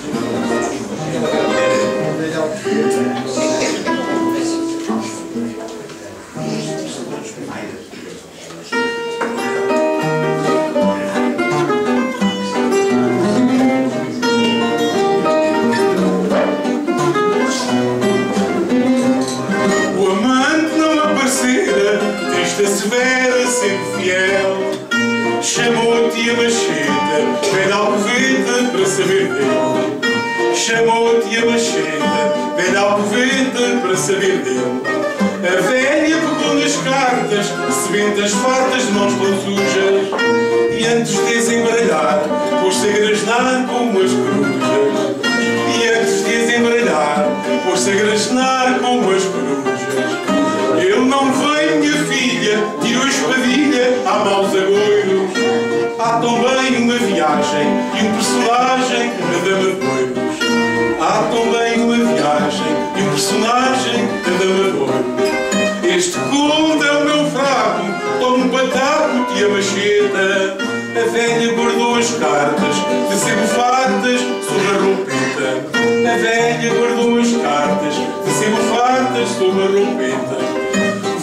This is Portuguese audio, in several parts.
Severa, sempre fiel, chamou-te a macheta, vem Alcovete para saber dele. Chamou-te a macheta, vem Alcovete para saber dele. A velha pegou nas cartas, recebendo as fartas de mãos tão sujas, e antes de desembaralhar, pôs-se a grasnar como as corujas. E antes de desembaralhar, pôs-se a grasnar como as corujas. Ele não vem, minha filha, tirou a espadilha, há maus agoiros. Há também uma viagem e um personagem na Dama de Oiros. Há também uma viagem e um personagem na Dama de Oiros. Este conde é o meu fraco, toma um pataco e a macheta. A velha guardou as cartas de sebo fartas sob a roupeta. A velha guardou as cartas de sebo fartas sob a roupeta. O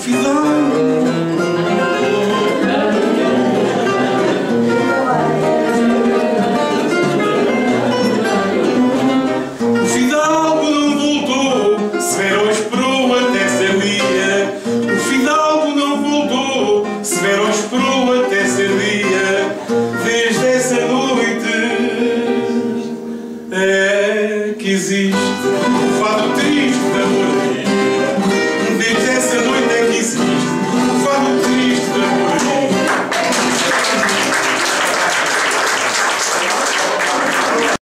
fidalgo não voltou, Severo esperou até ser dia. O fidalgo não voltou, Severo esperou até ser dia. Desde essa noite é que existe